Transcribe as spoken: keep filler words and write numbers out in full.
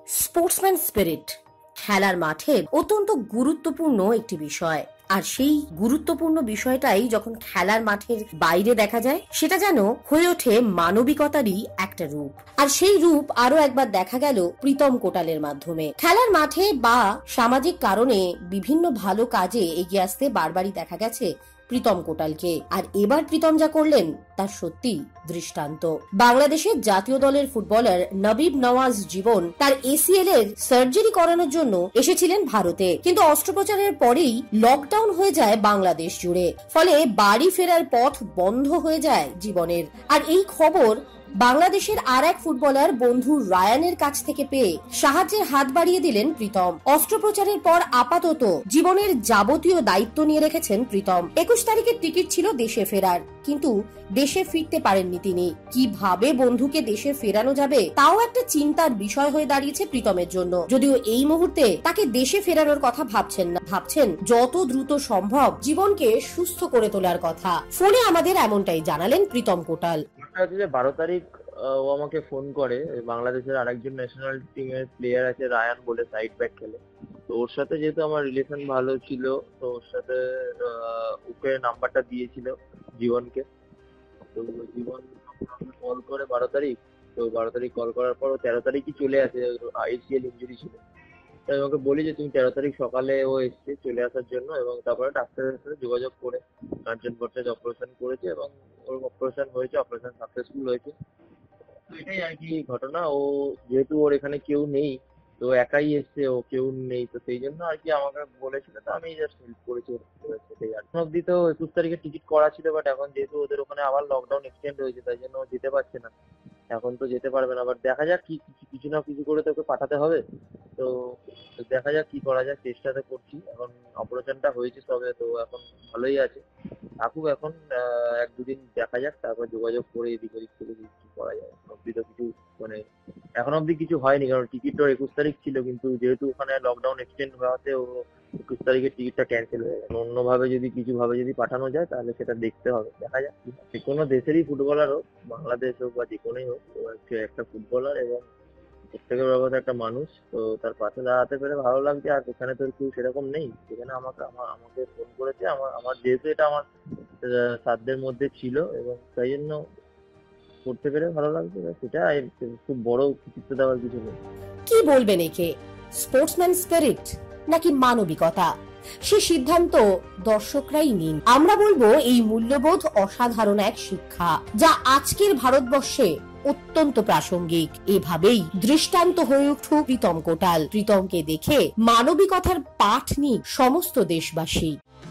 Sportsman spirit খেলার মাঠের অত্যন্ত গুরুত্বপূর্ণ একটি বিষয়। আর সেই গুরুত্বপূর্ণ বিষয়টাই যখন খেলার মাঠের বাইরে দেখা যায়, সেটা যেন হয়ে ওঠে মানবিকতারই একটা রূপ। আর সেই রূপ আরো একবার দেখা গেল প্রীতম কোটালের মাধ্যমে। খেলার মাঠে বা সামাজিক কারণে বিভিন্ন ভালো কাজে এগিয়ে আসতে বারবারই দেখা গেছে প্রীতম কোটালকে। আর এবার প্রীতম যা করলেন তার সত্যি দৃষ্টান্ত। বাংলাদেশের জাতীয় দলের ফুটবলার নবীব নওয়াজ জীবন তার এসিএল এর সার্জারি করানোর জন্য এসেছিলেন ভারতে, কিন্তু অস্ত্রোপচারের পরেই লকডাউন হয়ে যায় বাংলাদেশ জুড়ে। ফলে বাড়ি ফেরার পথ বন্ধ হয়ে যায় জীবনের। আর এই খবর বাংলাদেশের আর এক ফুটবলার বন্ধু রায়ানের কাছ থেকে পেয়ে সাহায্যের হাত বাড়িয়ে দিলেন প্রীতম। অস্ত্রোপচারের পর আপাতত জীবনের যাবতীয় দায়িত্ব নিয়ে রেখেছেন প্রীতম। একুশ তারিখের টিকিট ছিল দেশে ফেরার, কিন্তু দেশে ফিরতে পারেননি তিনি। কিভাবে বন্ধুকে দেশে ফেরানো যাবে তাও একটা চিন্তার বিষয় হয়ে দাঁড়িয়েছে প্রীতমের জন্য। যদিও এই মুহূর্তে তাকে দেশে ফেরানোর কথা ভাবছেন না, ভাবছেন যত দ্রুত সম্ভব জীবনকে সুস্থ করে তোলার কথা। ফোনে আমাদের এমনটাই জানালেন প্রীতম কোটাল। বারো তারিখ ও আমাকে ফোন করে। বাংলাদেশের আরেকজন ন্যাশনাল টিমের প্লেয়ার আছে রায়ান বলে, সাইড ব্যাক খেলে। তো ওর সাথে যেহেতু আমার রিলেশন ভালো ছিল, তো ওর সাথে ওকে নাম্বারটা দিয়েছিল জীবনকে। তো জীবন কল করে বারো তারিখ তো বারো তারিখ কল করার পর তেরো তারিখই চলে আসে। আইসিএল ইঞ্জুরি ছিল, তাই আমাকে বলি যে তুমি তেরো তারিখ সকালে ও এসছে চলে আসার জন্য, এবং তারপরে ডাক্তারের সাথে যোগাযোগ করে কাঞ্চন ভট্টাচার্য অপারেশন করেছে এবং ওর অপারেশন হয়েছে, অপারেশন সাকসেসফুল হয়েছে। তো এটাই আর কি ঘটনা। ও যেহেতু ওর এখানে কেউ নেই, তো একাই এসছে, ও কেউ নেই, তো সেই জন্য আর কি আমাকে বলেছিল, তো আমি জাস্ট হেল্প করেছি। সেটাই আর এখন অব্দি তো একুশ তারিখে টিকিট করা ছিল, বাট এখন যেহেতু ওদের ওখানে আবার লকডাউন এক্সটেন্ড হয়েছে, তাই জন্য ও যেতে পারছে না। এখন তো যেতে পারবে না, বাট দেখা যাক কি কিছু না কিছু করে তোকে পাঠাতে হবে। তো দেখা যাক কি করা যায়, চেষ্টাটা করছি। এখন অপারেশনটা হয়েছে সবে, তো এখন ভালোই আছে, থাকুক এখন এক দুদিন, দেখা যাক, তারপর যোগাযোগ করে এদিক ওদিক থেকে কি করা যায়। অব্দি তো কিছু মানে এখন অব্দি কিছু হয়নি, কারণ টিকিটটা একুশ তারিখ ছিল, কিন্তু যেহেতু ওখানে লকডাউন এক্সটেন্ড হওয়াতে ও একুশ তারিখের টিকিটটা ক্যান্সেল হয়ে গেছে। অন্যভাবে যদি কিছু ভাবে যদি পাঠানো যায় তাহলে সেটা দেখতে হবে, দেখা যাক। যে কোনো দেশেরই ফুটবলার হোক, বাংলাদেশ হোক বা যে কোনোই হোক, ও একটা ফুটবলার এবং প্রত্যেকের বাবদ একটা মানুষ। তো তার পাশে দাঁড়াতে পেরে ভালো লাগছে। আর এখানে তো কেউ সেরকম নেই, সেখানে আমাকে আমাকে ফোন করেছে। আমার আমার যেহেতু এটা আমার সাধ্যের মধ্যে ছিল, এবং তাই জন্য করতে পেরে ভালো লাগছে। সেটা খুব বড় কৃতিত্ব দেওয়ার কিছু নেই। কি বলবেন একে, স্পোর্টসম্যান স্পিরিট নাকি মানবিকতা? সে সিদ্ধান্ত দর্শকরাই নিন। আমরা বলবো এই মূল্যবোধ অসাধারণ এক শিক্ষা, যা আজকের ভারতবর্ষে অত্যন্ত প্রাসঙ্গিক। এভাবেই দৃষ্টান্ত হয়ে উঠুক প্রীতম কোটাল। প্রীতমকে দেখে মানবিকতার পাঠ নিক সমস্ত দেশবাসী।